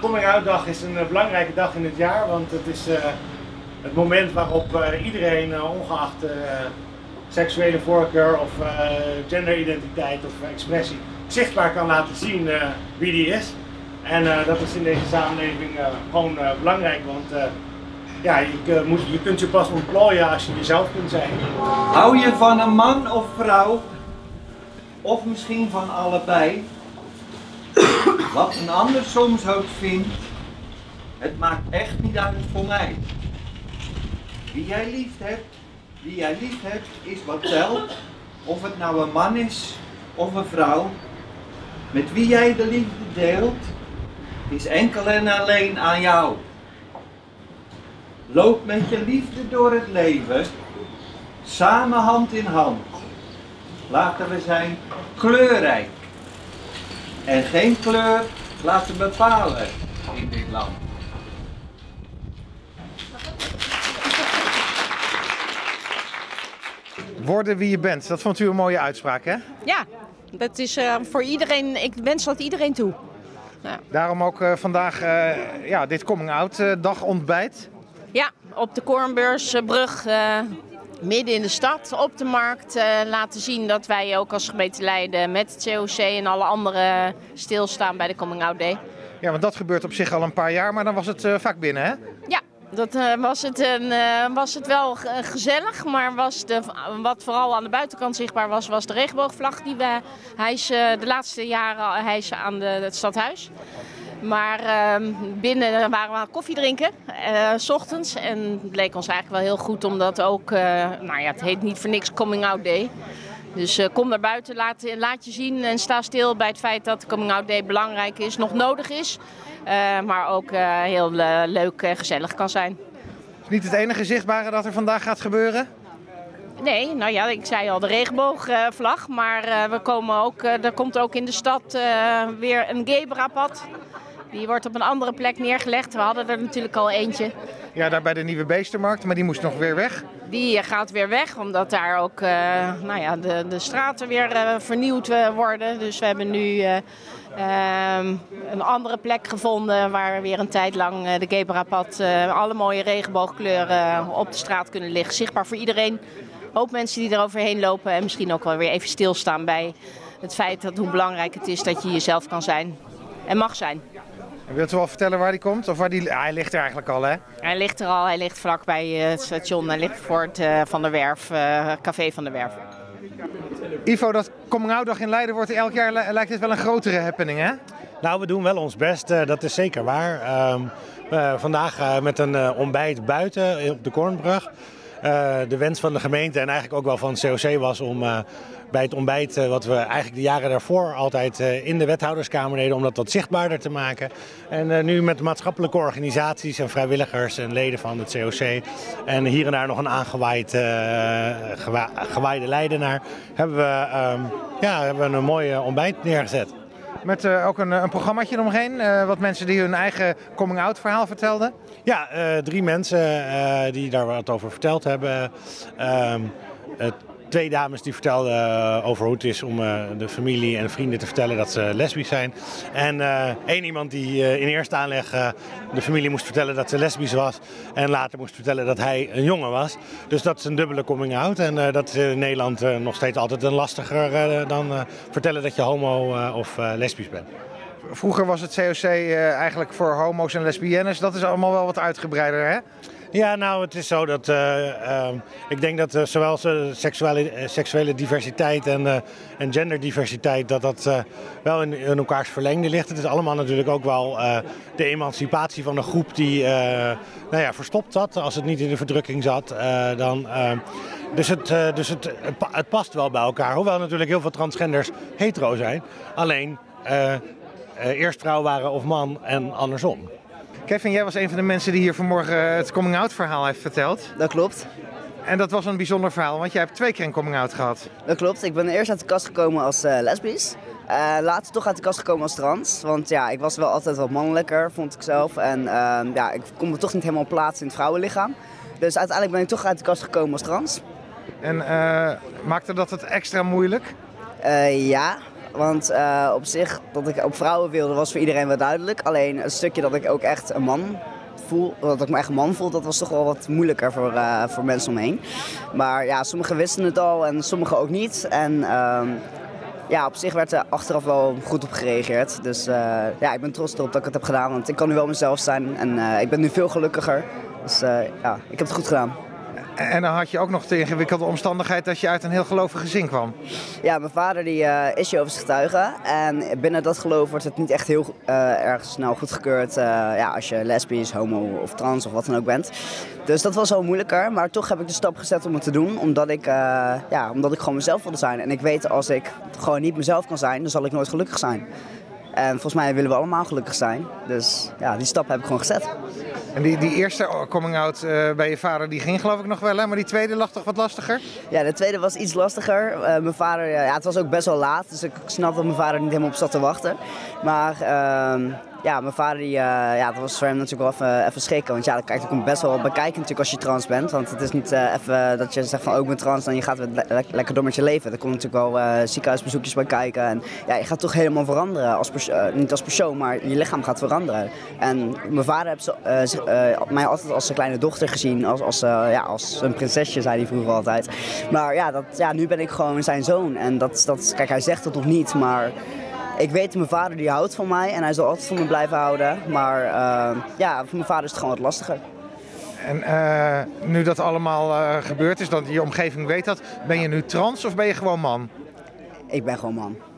Coming Out Dag is een belangrijke dag in het jaar, want het is het moment waarop iedereen, ongeacht seksuele voorkeur of genderidentiteit of expressie, zichtbaar kan laten zien wie die is. En dat is in deze samenleving gewoon belangrijk, want ja, je kunt je pas ontplooien als je jezelf kunt zijn. Hou je van een man of vrouw? Of misschien van allebei? Wat een ander soms ook vindt, het maakt echt niet uit voor mij. Wie jij lief hebt is wat telt. Of het nou een man is of een vrouw. Met wie jij de liefde deelt, is enkel en alleen aan jou. Loop met je liefde door het leven, samen hand in hand. Laten we zijn kleurrijk. En geen kleur laten bepalen in dit land. Worden wie je bent, dat vond u een mooie uitspraak, hè? Ja, dat is voor iedereen, ik wens dat iedereen toe. Ja. Daarom ook vandaag ja, dit Coming Out dag ontbijt. Ja, op de Kornbeursbrug, midden in de stad, op de markt, laten zien dat wij ook als gemeente Leiden met het COC en alle anderen stilstaan bij de Coming Out Day. Ja, want dat gebeurt op zich al een paar jaar, maar dan was het vaak binnen, hè? Ja. Dat was het wel gezellig, maar wat vooral aan de buitenkant zichtbaar was, was de regenboogvlag die we de laatste jaren hijsen aan het stadhuis. Maar binnen waren we aan koffie drinken, 's ochtends. En het bleek ons eigenlijk wel heel goed, omdat ook, nou ja, het heet niet voor niks Coming Out Day. Dus kom naar buiten, laat je zien en sta stil bij het feit dat de Coming Out Day belangrijk is, nog nodig is. Maar ook heel leuk en gezellig kan zijn. Is niet het enige zichtbare dat er vandaag gaat gebeuren? Nee, nou ja, ik zei al de regenboogvlag, maar er komt ook in de stad weer een Gebra-pad. Die wordt op een andere plek neergelegd. We hadden er natuurlijk al eentje. Ja, daar bij de Nieuwe Beestenmarkt, maar die moest nog weer weg. Die gaat weer weg, omdat daar ook nou ja, de straten weer vernieuwd worden. Dus we hebben nu een andere plek gevonden waar weer een tijd lang de Gebra-pad, alle mooie regenboogkleuren op de straat kunnen liggen. Zichtbaar voor iedereen. Een hoop mensen die er overheen lopen en misschien ook wel weer even stilstaan bij het feit dat hoe belangrijk het is dat je jezelf kan zijn en mag zijn. En wilt u wel vertellen waar die komt? Of hij ligt er eigenlijk al, hè? Hij ligt er al, hij ligt vlakbij het station, hij ligt voor het Van der Werf, café Van der Werf. Ivo, dat Coming Out Dag in Leiden wordt elk jaar, lijkt het wel een grotere happening, hè? Nou, we doen wel ons best, dat is zeker waar. Vandaag met een ontbijt buiten op de Kornbrug. De wens van de gemeente en eigenlijk ook wel van het COC was om bij het ontbijt, wat we eigenlijk de jaren daarvoor altijd in de wethouderskamer deden, om dat wat zichtbaarder te maken. En nu met maatschappelijke organisaties en vrijwilligers en leden van het COC en hier en daar nog een gewaaide Leidenaar, hebben we een mooi ontbijt neergezet. Met ook een programmaatje eromheen, wat mensen die hun eigen coming-out verhaal vertelden? Ja, 3 mensen die daar wat over verteld hebben. 2 dames die vertelden over hoe het is om de familie en vrienden te vertellen dat ze lesbisch zijn. En 1 iemand die in eerste aanleg de familie moest vertellen dat ze lesbisch was. En later moest vertellen dat hij een jongen was. Dus dat is een dubbele coming out. En dat is in Nederland nog steeds altijd een lastiger dan vertellen dat je homo of lesbisch bent. Vroeger was het COC eigenlijk voor homo's en lesbiennes. Dat is allemaal wel wat uitgebreider, hè? Ja, nou, het is zo dat ik denk dat zowel seksuele diversiteit en genderdiversiteit, dat wel in elkaars verlengde ligt. Het is allemaal natuurlijk ook wel de emancipatie van een groep die nou ja, verstopt zat, als het niet in de verdrukking zat. Dus het past wel bij elkaar, hoewel natuurlijk heel veel transgenders hetero zijn. Alleen eerst vrouw waren of man en andersom. Kevin, jij was een van de mensen die hier vanmorgen het coming-out verhaal heeft verteld. Dat klopt. En dat was een bijzonder verhaal, want jij hebt 2 keer een coming-out gehad. Dat klopt. Ik ben eerst uit de kast gekomen als lesbisch. Later toch uit de kast gekomen als trans. Want ja, ik was wel altijd wat mannelijker, vond ik zelf. En ja, ik kon me toch niet helemaal plaatsen in het vrouwenlichaam. Dus uiteindelijk ben ik toch uit de kast gekomen als trans. En maakte dat het extra moeilijk? Ja, Want op zich, dat ik ook vrouwen wilde, was voor iedereen wel duidelijk. Alleen het stukje dat ik ook echt een man voel, dat ik me echt een man voel, dat was toch wel wat moeilijker voor mensen omheen. Maar ja, sommigen wisten het al en sommigen ook niet. En ja, op zich werd er achteraf wel goed op gereageerd. Dus ja, ik ben trots erop dat ik het heb gedaan, want ik kan nu wel mezelf zijn. En ik ben nu veel gelukkiger. Dus ja, ik heb het goed gedaan. En dan had je ook nog de ingewikkelde omstandigheid dat je uit een heel gelovig gezin kwam. Ja, mijn vader die, is Jehovah's getuige. En binnen dat geloof wordt het niet echt heel erg snel goedgekeurd ja, als je lesbisch, homo of trans of wat dan ook bent. Dus dat was wel moeilijker, maar toch heb ik de stap gezet om het te doen. Omdat ik gewoon mezelf wilde zijn. En ik weet als ik gewoon niet mezelf kan zijn, dan zal ik nooit gelukkig zijn. En volgens mij willen we allemaal gelukkig zijn. Dus ja, die stap heb ik gewoon gezet. En die eerste coming out bij je vader, die ging geloof ik nog wel, hè? Maar die tweede lag toch wat lastiger? Ja, de tweede was iets lastiger. Mijn vader, ja, het was ook best wel laat, dus ik snap dat mijn vader niet helemaal op zat te wachten. Maar ja, mijn vader, ja, dat was voor hem natuurlijk wel even schrikken. Want ja, er komt best wel bekijken natuurlijk als je trans bent. Want het is niet even dat je zegt van, oh, ik ben trans en je gaat lekker door met je leven. Er komen natuurlijk wel ziekenhuisbezoekjes bij kijken. En ja, je gaat toch helemaal veranderen. Niet als persoon, maar je lichaam gaat veranderen. En mijn vader heeft mij altijd als zijn kleine dochter gezien. Als een prinsesje, zei hij vroeger altijd. Maar ja, nu ben ik gewoon zijn zoon. En kijk, hij zegt het nog niet, maar ik weet, mijn vader die houdt van mij en hij zal altijd van me blijven houden. Maar ja, voor mijn vader is het gewoon wat lastiger. En nu dat allemaal gebeurd is, dat je omgeving weet dat, ben je nu trans of ben je gewoon man? Ik ben gewoon man.